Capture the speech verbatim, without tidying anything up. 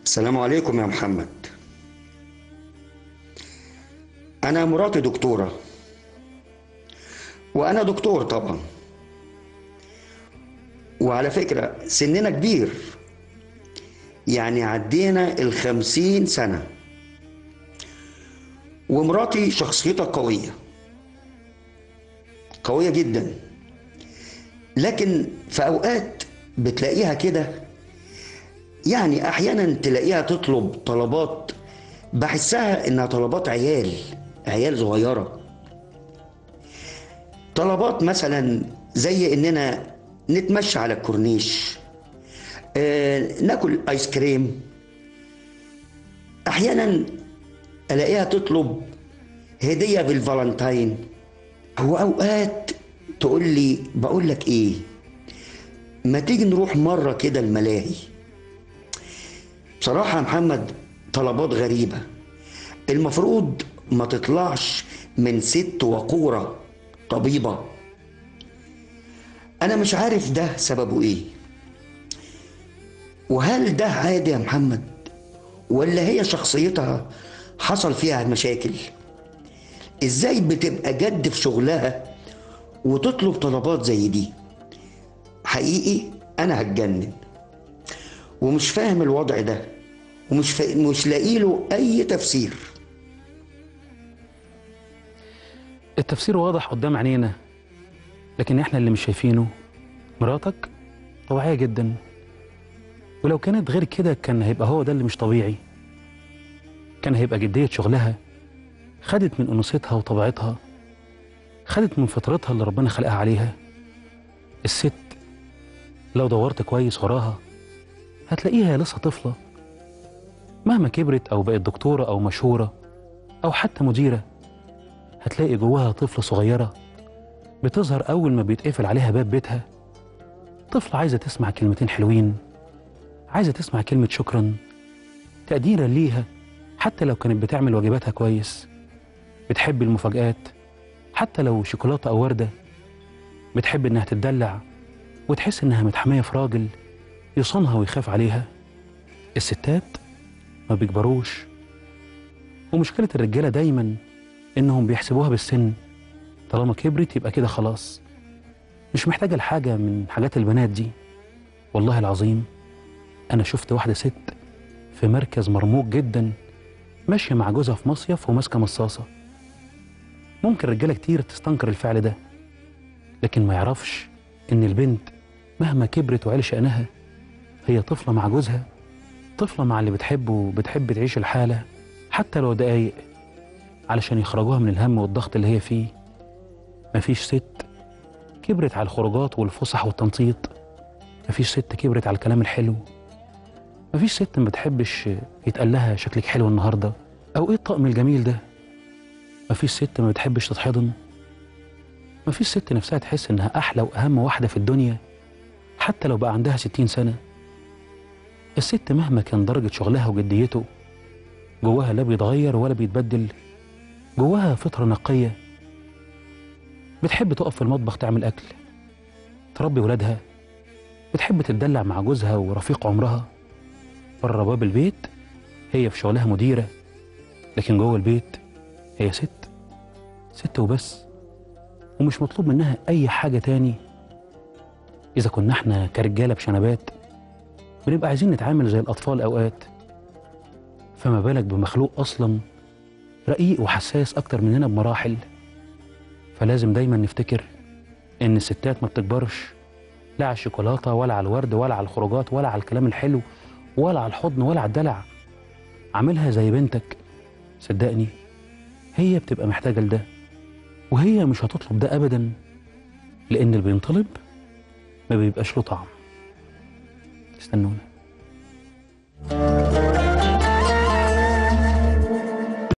السلام عليكم يا محمد. أنا مراتي دكتورة، وأنا دكتور طبعا، وعلى فكرة سننا كبير، يعني عدينا الخمسين سنة، ومراتي شخصيتها قوية قوية جدا، لكن في أوقات بتلاقيها كده، يعني أحيانا تلاقيها تطلب طلبات بحسها إنها طلبات عيال عيال صغيرة. طلبات مثلا زي إننا نتمشى على الكورنيش، آه، ناكل آيس كريم. أحيانا ألاقيها تطلب هدية بالفالنتين، وأوقات تقول لي بقول لك إيه، ما تيجي نروح مرة كده الملاهي. بصراحة يا محمد طلبات غريبة، المفروض ما تطلعش من ست وقورة طبيبة. أنا مش عارف ده سببه إيه، وهل ده عادي يا محمد ولا هي شخصيتها حصل فيها مشاكل؟ إزاي بتبقى جد في شغلها وتطلب طلبات زي دي؟ حقيقي أنا هتجنن ومش فاهم الوضع ده، ومش فا... مش لاقي له أي تفسير. التفسير واضح قدام عينينا، لكن احنا اللي مش شايفينه. مراتك طبيعية جدا، ولو كانت غير كده كان هيبقى هو ده اللي مش طبيعي. كان هيبقى جدية شغلها، خدت من أنوثتها وطبيعتها، خدت من فطرتها اللي ربنا خلقها عليها. الست لو دورت كويس وراها هتلاقيها لسه طفلة، مهما كبرت أو بقت دكتورة أو مشهورة أو حتى مديرة، هتلاقي جواها طفلة صغيرة بتظهر أول ما بيتقفل عليها باب بيتها. طفلة عايزة تسمع كلمتين حلوين، عايزة تسمع كلمة شكرا، تقديرا ليها حتى لو كانت بتعمل واجباتها كويس. بتحب المفاجآت حتى لو شوكولاتة أو وردة. بتحب إنها تتدلع وتحس إنها متحمية في راجل يصونها ويخاف عليها. الستات ما بيكبروش، ومشكلة الرجالة دايما إنهم بيحسبوها بالسن، طالما كبرت يبقى كده خلاص، مش محتاجة لحاجة من حاجات البنات دي. والله العظيم أنا شفت واحدة ست في مركز مرموق جدا ماشية مع جوزها في مصيف وماسكة مصاصة. ممكن رجالة كتير تستنكر الفعل ده، لكن ما يعرفش إن البنت مهما كبرت وعلى شأنها هي طفلة مع جوزها، طفلة مع اللي بتحبه وبتحب تعيش الحالة حتى لو دقايق علشان يخرجوها من الهم والضغط اللي هي فيه. مفيش ست كبرت على الخروجات والفسح والتنطيط، مفيش ست كبرت على الكلام الحلو، مفيش ست ما بتحبش يتقال لها شكلك حلو النهارده او ايه الطقم الجميل ده، مفيش ست ما بتحبش تتحضن، مفيش ست نفسها تحس انها احلى واهم واحده في الدنيا حتى لو بقى عندها ستين سنه. الست مهما كان درجه شغلها وجديته جواها لا بيتغير ولا بيتبدل، جواها فطره نقيه. بتحب تقف في المطبخ تعمل اكل، تربي ولادها، بتحب تتدلع مع جوزها ورفيق عمرها. بره باب البيت هي في شغلها مديرة، لكن جوه البيت هي ست ست وبس، ومش مطلوب منها أي حاجة تاني. إذا كنا احنا كرجالة بشنبات بنبقى عايزين نتعامل زي الأطفال أوقات، فما بالك بمخلوق أصلا رقيق وحساس أكتر مننا بمراحل. فلازم دايما نفتكر إن الستات ما بتكبرش، لا على الشوكولاتة ولا على الورد ولا على الخروجات ولا على الكلام الحلو ولا على الحضن ولا على الدلع. عاملها زي بنتك، صدقني هي بتبقى محتاجة لده، وهي مش هتطلب ده أبدا، لأن اللي بينطلب ما بيبقاش له طعم. استنونا.